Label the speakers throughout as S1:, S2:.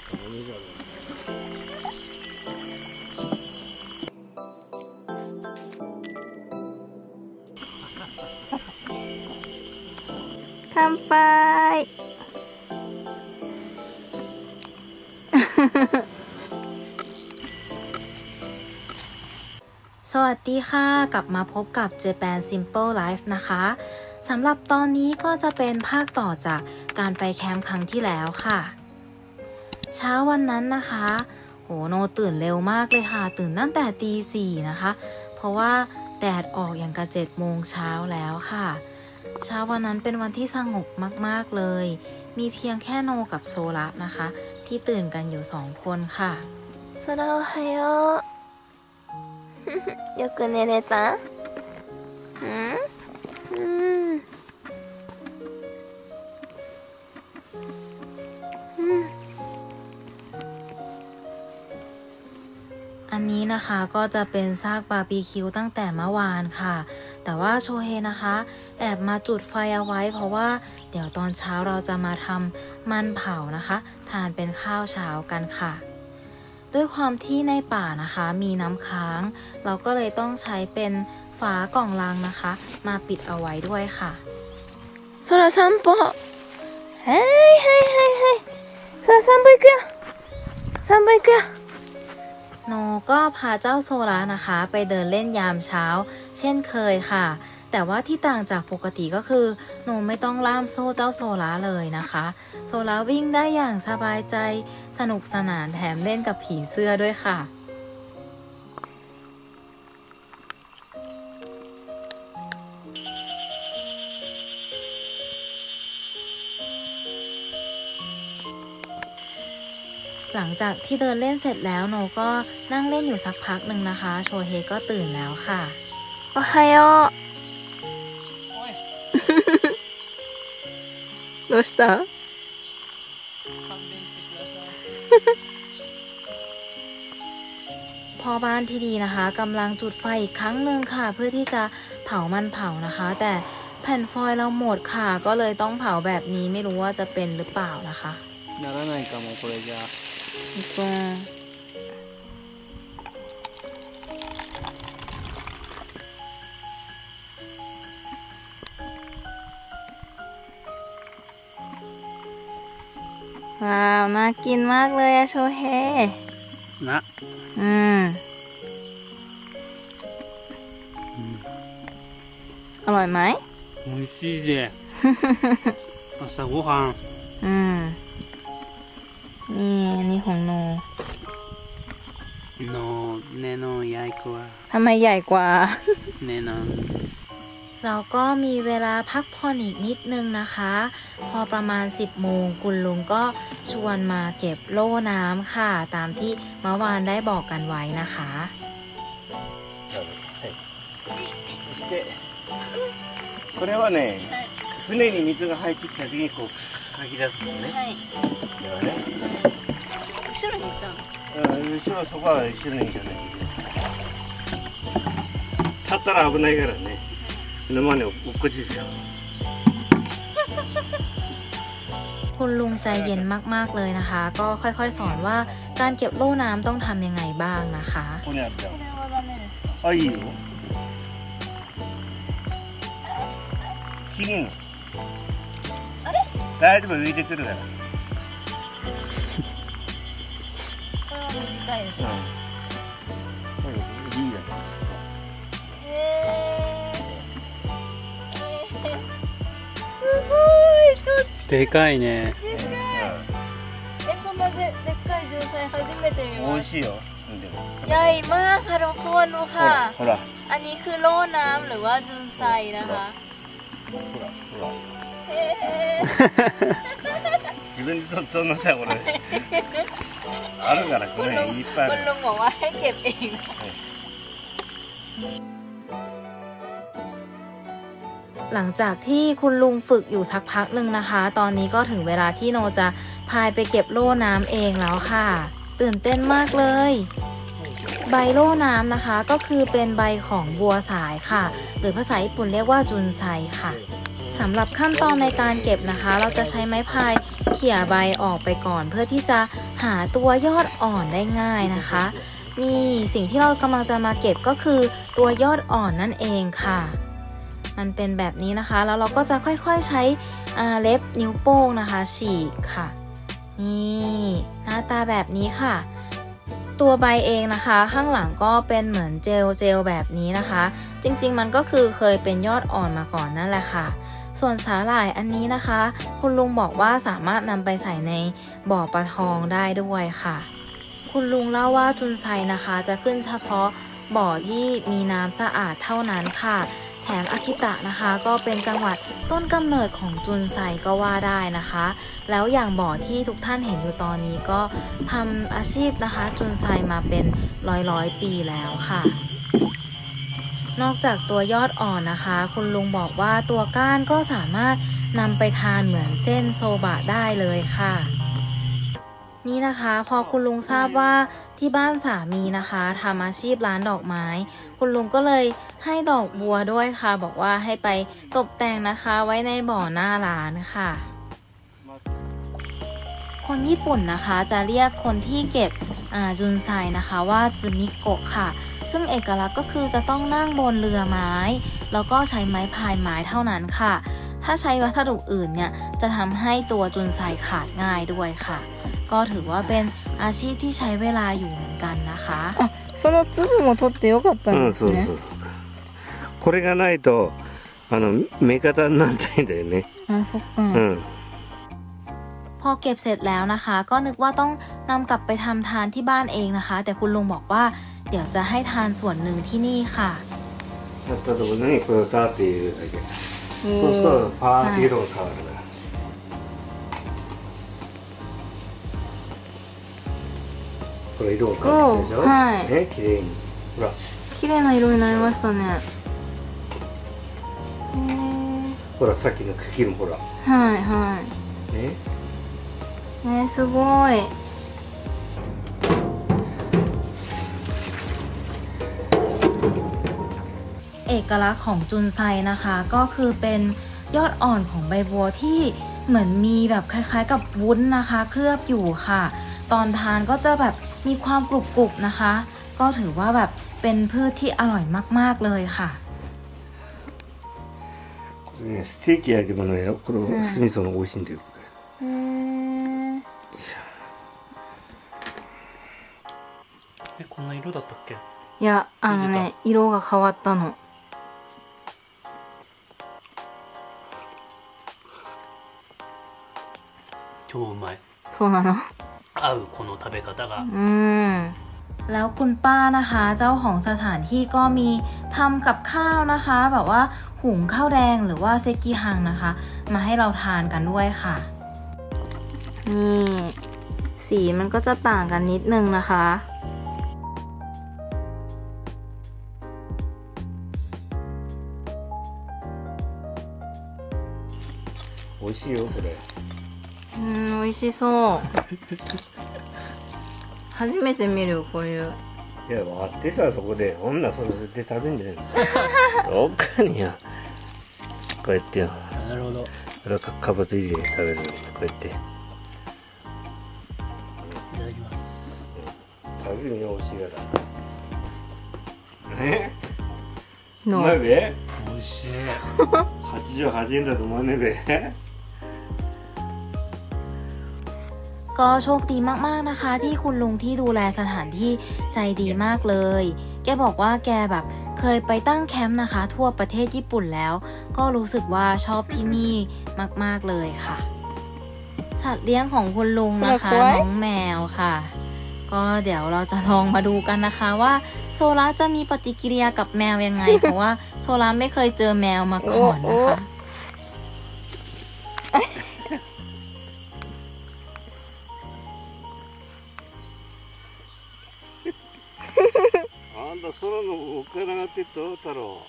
S1: 乾杯สวัสดีค่ะกลับมาพบกับ Japan Simple Life นะคะสำหรับตอนนี้ก็จะเป็นภาคต่อจากการไปแคมป์ครั้งที่แล้วค่ะเช้าวันนั้นนะคะโหโนตื่นเร็วมากเลยค่ะตื่นตั้งแต่ตี 4นะคะเพราะว่าแดดออกอย่างกับ7 โมงเช้าแล้วค่ะเช้าวันนั้นเป็นวันที่สงบมากๆเลยมีเพียงแค่โนกับโซระนะคะที่ตื่นกันอยู่2 คนค่ะโซระโอไฮโอよく寝れた？อันนี้นะคะก็จะเป็นซากบาร์บีคิวตั้งแต่เมื่อวานค่ะแต่ว่าโชเฮนะคะแอบมาจุดไฟเอาไว้เพราะว่าเดี๋ยวตอนเช้าเราจะมาทำมันเผานะคะทานเป็นข้าวเช้ากันค่ะด้วยความที่ในป่านะคะมีน้ำค้างเราก็เลยต้องใช้เป็นฝากล่องลังนะคะมาปิดเอาไว้ด้วยค่ะโซระ散歩เฮ้ยเฮ้ยเฮ้ยเฮ้ยโซระ散歩行くよ散歩行くよโนก็พาเจ้าโซระนะคะไปเดินเล่นยามเช้าเช่นเคยค่ะแต่ว่าที่ต่างจากปกติก็คือโนไม่ต้องล่ามโซ่เจ้าโซระเลยนะคะโซระวิ่งได้อย่างสบายใจสนุกสนานแถมเล่นกับผีเสื้อด้วยค่ะหลังจากที่เดินเล่นเสร็จแล้วโนก็นั่งเล่นอยู่สักพักหนึ่งนะคะโชเฮก็ตื่นแล้วค่ะโอไฮโอどうしたพ่อบ้านที่ดีนะคะกำลังจุดไฟอีกครั้งหนึ่งค่ะเพื่อที่จะเผามันเผานะคะแต่แผ่นฟอยล์เราหมดค่ะก็เลยต้องเผาแบบนี้ไม่รู้ว่าจะเป็นหรือเปล่านะคะならないかもこれじゃว้าวน่ากินมากเลยอะโชเฮนะอร่อยไหม美味しいぜ朝ごはんนี่ของโนแน่นอนใหญ่กว่าทำไมใหญ่กว่าแน่นอนเราก็มีเวลาพักผ่อนอีกนิดนึงนะคะพอประมาณ10 โมงคุณลุงก็ชวนมาเก็บโล่น้ำค่ะตามที่เมื่อวานได้บอกกันไว้นะคะ
S2: これはね船に水が入ってきた時にこうかき出すのねではね後ろに行っちゃうの後ろそこは後ろに行かない立ったら危ないからね沼に落っこちるよ
S1: คุณลุงใจเย็นมากๆเลยนะคะก็ค่อยๆสอนว่าการเก็บโล่น้ำต้องทำยังไงบ้างนะคะ
S2: あ、いいよちぎんの大丈夫浮いてくるから
S1: これは短いですか
S2: これいいだ
S3: でかいね。
S1: でかい。こんなでっかいジュンサイ初めて見ます。
S2: 美味しいよ。
S1: ใหญ่มากค่ะทุกคนดูค่ะ
S2: ほら
S1: อันนี้คือโล่น้ำหรือว่าจุนไซนะคะ
S2: 自分で取んなさいこれあるからこれいっぱいある
S1: คุณลุงบอกว่าให้เก็บเองหลังจากที่คุณลุงฝึกอยู่สักพักหนึ่งนะคะตอนนี้ก็ถึงเวลาที่โนจะพายไปเก็บโล่น้ำเองแล้วค่ะตื่นเต้นมากเลยใบโล่น้ำนะคะก็คือเป็นใบของบัวสายค่ะหรือภาษาญี่ปุ่นเรียกว่าจุนไซค่ะสำหรับขั้นตอนในการเก็บนะคะเราจะใช้ไม้พายเขี่ยใบออกไปก่อนเพื่อที่จะหาตัวยอดอ่อนได้ง่ายนะคะนี่สิ่งที่เรากำลังจะมาเก็บก็คือตัวยอดอ่อนนั่นเองค่ะมันเป็นแบบนี้นะคะแล้วเราก็จะค่อยๆใช้เล็บนิ้วโป้งนะคะฉีกค่ะนี่หน้าตาแบบนี้ค่ะตัวใบเองนะคะข้างหลังก็เป็นเหมือนเจลแบบนี้นะคะจริงๆมันก็คือเคยเป็นยอดอ่อนมาก่อนนั่นแหละค่ะส่วนสาหร่ายอันนี้นะคะคุณลุงบอกว่าสามารถนำไปใส่ในบ่อปลาทองได้ด้วยค่ะคุณลุงเล่าว่าจุนไซนะคะจะขึ้นเฉพาะบ่อที่มีน้ำสะอาดเท่านั้นค่ะแถมอากิตะนะคะก็เป็นจังหวัดต้นกำเนิดของจุนไซก็ว่าได้นะคะแล้วอย่างบ่อที่ทุกท่านเห็นอยู่ตอนนี้ก็ทำอาชีพนะคะจุนไซมาเป็นร้อยปีแล้วค่ะนอกจากตัวยอดอ่อนนะคะคุณลุงบอกว่าตัวก้านก็สามารถนำไปทานเหมือนเส้นโซบะได้เลยค่ะนี่นะคะพอคุณลุงทราบว่าที่บ้านสามีนะคะทำอาชีพร้านดอกไม้คุณลุงก็เลยให้ดอกบัวด้วยค่ะบอกว่าให้ไปตกแต่งนะคะไว้ในบ่อหน้าร้านค่ะคนญี่ปุ่นนะคะจะเรียกคนที่เก็บจุนไซนะคะว่าซึมิโกะค่ะซึ่งเอกลักษณ์ก็คือจะต้องนั่งบนเรือไม้แล้วก็ใช้ไม้พายไม้เท่านั้นค่ะถ้าใช้วัสดุอื่นเนี่ยจะทำให้ตัวจุนไซขาดง่ายด้วยค่ะก็ถือว่าเป็นอาชีพที่ใช้เวลาอยู่เหมือนกันนะคะ
S4: その粒も取ってよかったんですね。
S2: そうこれがないと目方にならないんだよね。
S4: そっか。
S1: พอเก็บเสร็จแล้วนะคะก็นึกว่าต้องนำกลับไปทำทานที่บ้านเองนะคะแต่คุณลุงบอกว่าเดี๋ยวจะให้ทานส่วนหนึ่งที่นี่ค่ะ
S2: やったところにこれをダーって入れるだけ。そうするとパーッと色が変わるから。これ色が変わってるでしょ。
S4: はい。
S2: ね、綺麗に。ほら。
S4: 綺麗な色になりましたね。
S2: ほらさっきの茎もほら。
S4: はいはい。すごい。
S1: เอกลักษณ์ของจุนไซนะคะก็คือเป็นยอดอ่อนของใบบัวที่เหมือนมีแบบคล้ายๆกับวุ้นนะคะเคลือบอยู่ค่ะตอนทานก็จะแบบมีความกรุบๆนะคะก็ถือว่าแบบเป็นพืชที่อร่อยมากๆเลยค่ะ
S2: ステーキ焼き物やこれ酢味噌の美味しいんだよこれ。
S3: こんな色だったっけ？
S4: いやね色が変わったの。
S3: 超うまい。
S4: そうなの。
S3: 合うこの食べ方が。
S1: แล้วคุณป้านะคะเจ้าของสถานที่ก็มีทำกับข้าวนะคะแบบว่าหุงข้าวแดงหรือว่าเซกิฮังนะคะมาให้เราทานกันด้วยค่ะนี่สีมันก็จะต่างกันนิดนึงนะคะ
S2: 美味しいよこれ。
S4: 美味しそう初めて見るよこういう。
S2: いや割ってさそこで女それで食べんじゃないの。どっかにやこうやってよ。
S3: なるほど。
S2: これはかぼち入れて食べるのこうやって。い
S3: ただきます。
S2: 食べるに美味しいから。ね。う
S4: の
S2: まいべ。
S3: 美味しい。
S2: 88円だと思わねえべ。
S1: ก็โชคดีมากๆนะคะที่คุณลุงที่ดูแลสถานที่ใจดีมากเลยแกบอกว่าแกแบบเคยไปตั้งแคมป์นะคะทั่วประเทศญี่ปุ่นแล้วก็รู้สึกว่าชอบที่นี่มากๆเลยค่ะสัตว์เลี้ยงของคุณลุงนะคะน้องแมวค่ะก็เดี๋ยวเราจะลองมาดูกันนะคะว่าโซล่าจะมีปฏิกิริยากับแมวยังไง เพราะว่าโซล่าไม่เคยเจอแมวมาก่อนนะคะ
S2: あんた空のおからがってどうだろう。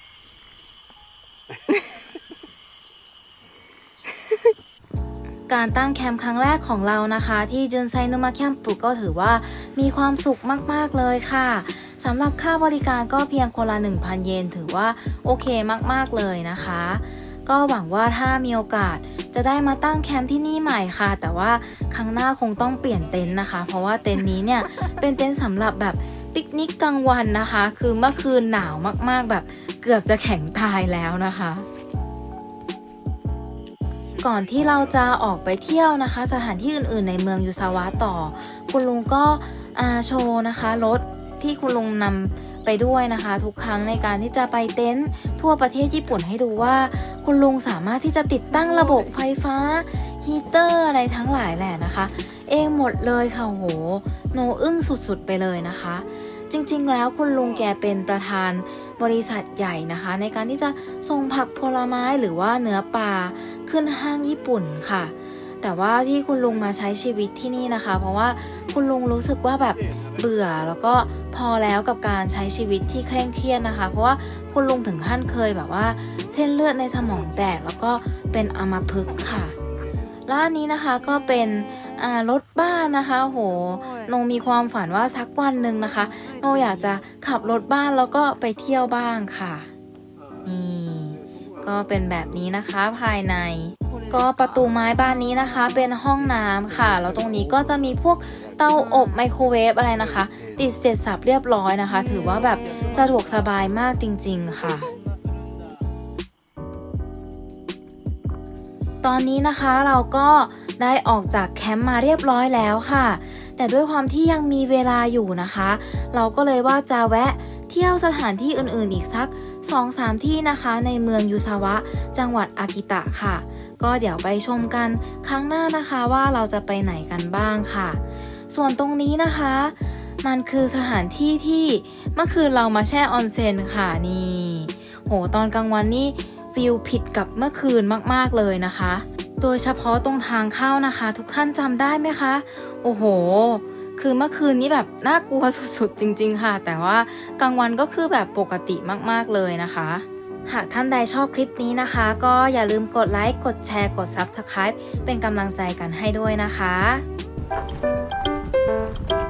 S1: การตั้งแคมป์ครั้งแรกของเรานะคะที่จุนไซนุมะแคมป์ก็ถือว่ามีความสุขมากๆเลยค่ะสำหรับค่าบริการก็เพียงคนละ 1,000 เยนถือว่าโอเคมากๆเลยนะคะก็หวังว่าถ้ามีโอกาสจะได้มาตั้งแคมป์ที่นี่ใหม่ค่ะ แต่ว่าครั้งหน้าคงต้องเปลี่ยนเต็นท์นะคะ เพราะว่าเต็นท์นี้เนี่ยเป็นเต็นท์สำหรับแบบปิกนิกกลางวันนะคะ คือเมื่อคืนหนาวมากๆแบบเกือบจะแข็งตายแล้วนะคะก่อนที่เราจะออกไปเที่ยวนะคะสถานที่อื่นๆในเมืองยูซาวะต่อคุณลุงก็โชว์นะคะรถที่คุณลุงนำไปด้วยนะคะทุกครั้งในการที่จะไปเต็นท์ทั่วประเทศญี่ปุ่นให้ดูว่าคุณลุงสามารถที่จะติดตั้งระบบไฟฟ้าฮีเตอร์อะไรทั้งหลายแหละนะคะเองหมดเลยค่ะโหโนอึ้งสุดๆไปเลยนะคะจริงๆแล้วคุณลุงแกเป็นประธานบริษัทใหญ่นะคะในการที่จะส่งผักผลไม้หรือว่าเนื้อปลาขึ้นห้างญี่ปุ่นค่ะแต่ว่าที่คุณลุงมาใช้ชีวิตที่นี่นะคะเพราะว่าคุณลุงรู้สึกว่าแบบเบื่อแล้วก็พอแล้วกับการใช้ชีวิตที่เคร่งเครียดนะคะเพราะว่าคุณลุงถึงขั้นเคยแบบว่าเส้นเลือดในสมองแตกแล้วก็เป็นอัมพฤกษ์ค่ะแล้วอันนี้นะคะก็เป็นรถบ้านนะคะโหโนมีความฝันว่าสักวันหนึ่งนะคะโนอยากจะขับรถบ้านแล้วก็ไปเที่ยวบ้างค่ะนี่ก็เป็นแบบนี้นะคะภายในก็ประตูไม้บ้านนี้นะคะเป็นห้องน้ำค่ะแล้วตรงนี้ก็จะมีพวกเตาอบไมโครเวฟอะไรนะคะติดเสร็จสับเรียบร้อยนะคะถือว่าแบบสะดวกสบายมากจริงๆค่ะตอนนี้นะคะเราก็ได้ออกจากแคมป์มาเรียบร้อยแล้วค่ะแต่ด้วยความที่ยังมีเวลาอยู่นะคะเราก็เลยว่าจะแวะเที่ยวสถานที่อื่นๆอีกสัก 2-3 ที่นะคะในเมืองยูซาวะจังหวัดอากิตะค่ะก็เดี๋ยวไปชมกันครั้งหน้านะคะว่าเราจะไปไหนกันบ้างค่ะส่วนตรงนี้นะคะมันคือสถานที่ที่เมื่อคืนเรามาแช่ออนเซ็นค่ะนี่โหตอนกลางวันนี่ฟิลผิดกับเมื่อคืนมากๆเลยนะคะโดยเฉพาะตรงทางเข้านะคะทุกท่านจำได้ไหมคะโอ้โหคือเมื่อคืนนี้แบบน่ากลัวสุดๆจริงๆค่ะแต่ว่ากลางวันก็คือแบบปกติมากๆเลยนะคะหากท่านใดชอบคลิปนี้นะคะก็อย่าลืมกดไลค์กดแชร์กด Subscribe เป็นกำลังใจกันให้ด้วยนะคะ